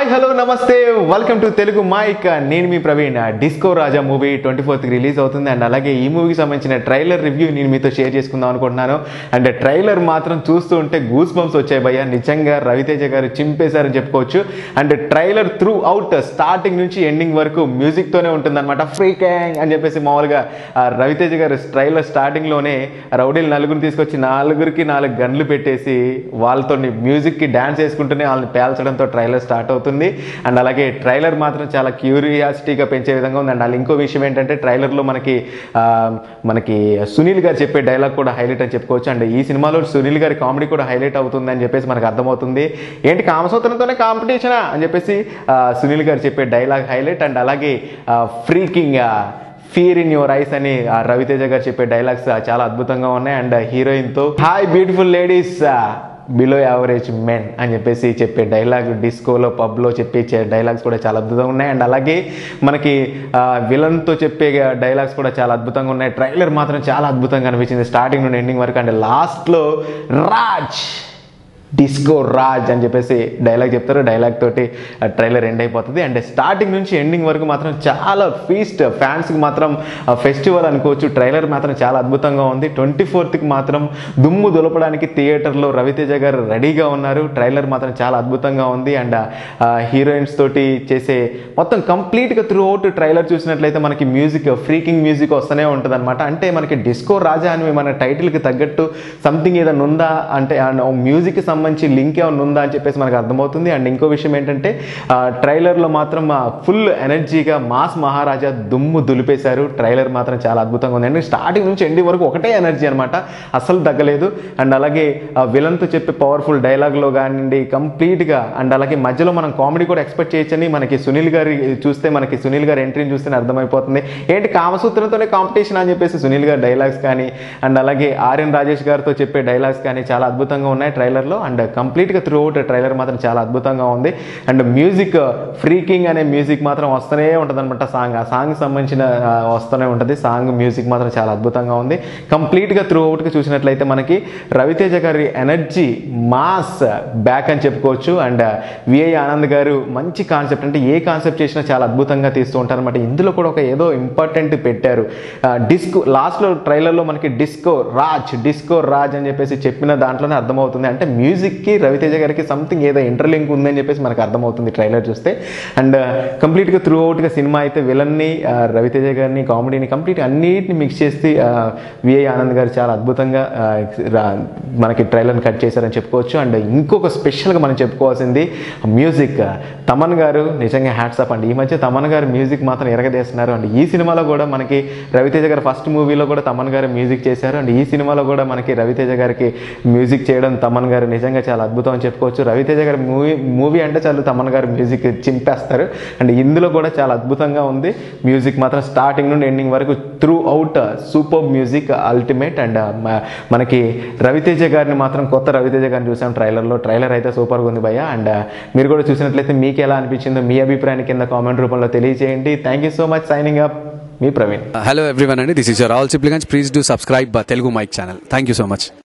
Hi hello నమస్తే welcome to Telugu mic. నేను మీ Praveen. Disco Raja movie 24th release అవుతుంది అండ్ అలాగే ఈ మూవీకి సంబంధించిన ట్రైలర్ రివ్యూ నేను మీతో షేర్ చేసుకుందాం అనుకుంటున్నాను. అండ్ ట్రైలర్ మాత్రం చూస్తూ ఉంటే గూస్ బంప్స్ వచ్చాయి భయ్య. నిజంగా రవితేజ గారు చింపేశారని చెప్పుకోవచ్చు. And trailer throughout starting నుంచి ఎండింగ్ వరకు మ్యూజిక్తోనే ఉంటుందన్నమాట. ఫ్రీకింగ్ అని చెప్పేసి మామూలుగా రవితేజ గారు ట్రైలర్ స్టార్టింగ్లోనే రౌడీలు నలుగురిని తీసుకొచ్చి నలుగురికి 4 గన్లు పెట్టేసి వాళ్ళతో మ్యూజిక్కి డ్యాన్స్ వేసుకుంటూనే వాళ్ళని పేల్చడంతో ట్రైలర్ స్టార్ట్ అవుతుంది. అండ్ అలాగే ట్రైలర్ మాత్రం చాలా క్యూరియాసిటీగా పెంచే విధంగా ఉంది. అండ్ ఇంకో విషయం ఏంటంటే ట్రైలర్లో మనకి సునీల్ గారు చెప్పే డైలాగ్ కూడా హైలైట్ అని చెప్పుకోవచ్చు. అండ్ ఈ సినిమాలో సునీల్ గారి కామెడీ కూడా హైలైట్ అవుతుంది అని చెప్పేసి మనకు అర్థమవుతుంది. ఏంటి కామసూత్రంతోనే కాంపిటీషనా అని చెప్పేసి సునీల్ గారు చెప్పే డైలాగ్ హైలైట్. అండ్ అలాగే freaking fear in your eyes అని రవితేజ గారు చెప్పే డైలాగ్స్ చాలా అద్భుతంగా ఉన్నాయి. అండ్ హీరోయిన్తో hi beautiful ladies below average men అని చెప్పేసి చెప్పే డైలాగ్, డిస్కోలో పబ్లో చెప్పే డైలాగ్స్ కూడా చాలా అద్భుతంగా ఉన్నాయి. అండ్ అలాగే మనకి విలన్తో చెప్పే డైలాగ్స్ కూడా చాలా అద్భుతంగా ఉన్నాయి. ట్రైలర్ మాత్రం చాలా అద్భుతంగా అనిపించింది స్టార్టింగ్ నుండి ఎండింగ్ వరకు. అండ్ లాస్ట్లో రాజ్ డిస్కో రాజ్ అని చెప్పేసి డైలాగ్ చెప్తారు. డైలాగ్ తోటి ట్రైలర్ ఎండ్ అయిపోతుంది. అండ్ స్టార్టింగ్ నుంచి ఎండింగ్ వరకు మాత్రం చాలా ఫీస్ట్, ఫ్యాన్స్కి మాత్రం ఫెస్టివల్ అనుకోవచ్చు. ట్రైలర్ మాత్రం చాలా అద్భుతంగా ఉంది. 24th మాత్రం దుమ్ము దులపడానికి థియేటర్లో రవితేజ గారు రెడీగా ఉన్నారు. ట్రైలర్ మాత్రం చాలా అద్భుతంగా ఉంది. అండ్ హీరోయిన్స్ తోటి చేసే మొత్తం కంప్లీట్గా త్రూ అవుట్ ట్రైలర్ చూసినట్లయితే మనకి మ్యూజిక్, ఫ్రీకింగ్ మ్యూజిక్ వస్తూనే ఉంటుంది అనమాట. అంటే మనకి డిస్కో రాజా అని మన టైటిల్కి తగ్గట్టు సంథింగ్ ఏదైనా ఉందా అంటే మ్యూజిక్కి మంచి లింక్ ఏమైనా ఉందా అని చెప్పేసి మనకు అర్థమవుతుంది. అండ్ ఇంకో విషయం ఏంటంటే ట్రైలర్లో మాత్రం ఫుల్ ఎనర్జీగా మాస్ మహారాజా దుమ్ము దులిపేశారు. ట్రైలర్ మాత్రం చాలా అద్భుతంగా ఉంది. అండ్ స్టార్టింగ్ నుంచి ఎండింగ్ వరకు ఒకటే ఎనర్జీ అనమాట, అస్సలు తగ్గలేదు. అండ్ అలాగే విలన్తో చెప్పే పవర్ఫుల్ డైలాగ్లో కానివ్వండి కంప్లీట్గా. అండ్ అలాగే మధ్యలో మనం కామెడీ కూడా ఎక్స్పెక్ట్ చేయొచ్చని మనకి సునీల్ గారి చూస్తే, మనకి సునీల్ గారి ఎంట్రీని చూస్తేనే అర్థమైపోతుంది. ఏంటి కామసూత్రంతోనే కాంపిటీషన్ అని చెప్పేసి సునీల్ గారి డైలాగ్స్ కానీ, అండ్ అలాగే ఆర్యన్ రాజేష్ గారితో చెప్పే డైలాగ్స్ కానీ చాలా అద్భుతంగా ఉన్నాయి ట్రైలర్లో. అండ్ కంప్లీట్గా త్రూ అవుట్ ట్రైలర్ మాత్రం చాలా అద్భుతంగా ఉంది. అండ్ మ్యూజిక్, ఫ్రీకింగ్ అనే మ్యూజిక్ మాత్రం వస్తూనే ఉంటుంది అనమాట. ఆ సాంగ్ సంబంధించిన వస్తూనే ఉంటుంది. సాంగ్ మ్యూజిక్ మాత్రం చాలా అద్భుతంగా ఉంది. కంప్లీట్గా త్రూ అవుట్గా చూసినట్లయితే మనకి రవితేజ గారి ఎనర్జీ మాస్ బ్యాక్ అని చెప్పుకోవచ్చు. అండ్ VI ఆనంద్ గారు మంచి కాన్సెప్ట్, అంటే ఏ కాన్సెప్ట్ చేసినా చాలా అద్భుతంగా తీస్తూ ఉంటారు అనమాట. ఇందులో కూడా ఒక ఏదో ఇంపార్టెంట్ పెట్టారు. డిస్కో లాస్ట్లో ట్రైలర్లో మనకి డిస్కో రాజ్ అని చెప్పేసి చెప్పిన దాంట్లోనే అర్థమవుతుంది. అంటే మ్యూజిక్కి రవితేజ గారికి సంథింగ్ ఏదో ఇంటర్లింక్ ఉందని చెప్పేసి మనకు అర్థమవుతుంది ట్రైలర్ చూస్తే. అండ్ కంప్లీట్గా త్రూ అవుట్గా సినిమా అయితే విలన్ని, రవితేజ గారిని, కామెడీని కంప్లీట్గా అన్నిటిని మిక్స్ చేసి VI ఆనంద్ గారు చాలా అద్భుతంగా మనకి ట్రైలర్ని కట్ చేశారని చెప్పుకోవచ్చు. అండ్ ఇంకొక స్పెషల్గా మనం చెప్పుకోవాల్సింది మ్యూజిక్. తమన్ గారు నిజంగా హ్యాట్స్ ఆఫ్ అండి. ఈ మధ్య తమన్ గారు మ్యూజిక్ మాత్రం ఎరగదేస్తున్నారు. అండ్ ఈ సినిమాలో కూడా మనకి రవితేజ గారు ఫస్ట్ మూవీలో కూడా తమన్ గారు మ్యూజిక్ చేశారు. అండ్ ఈ సినిమాలో కూడా మనకి రవితేజ గారికి మ్యూజిక్ చేయడం తమన్ గారు నిజంగా చాలా అద్భుతం అని చెప్పుకోవచ్చు. రవితేజ గారి మూవీ అంటే చాలు తమన్ గారు మ్యూజిక్ చింపేస్తారు. అండ్ ఇందులో కూడా చాలా అద్భుతంగా ఉంది. మ్యూజిక్ మాత్రం స్టార్టింగ్ నుండి ఎండింగ్ వరకు throughout super music, ultimate. And మనకి రవితేజ గారిని మాత్రం, కొత్త రవితేజ గారిని చూసాం ట్రైలర్లో. ట్రైలర్ అయితే సూపర్గా ఉంది భయ్య. అండ్ మీరు కూడా చూసినట్లయితే మీకు ఎలా అనిపించిందో మీ అభిప్రాయాన్ని కింద కామెంట్ రూపంలో తెలియజేయండి. Thank you so much. Signing up, మీ Praveen. Hello everyone, and this is your all siblings. Please do subscribe Telugu Mic channel. Thank you so much.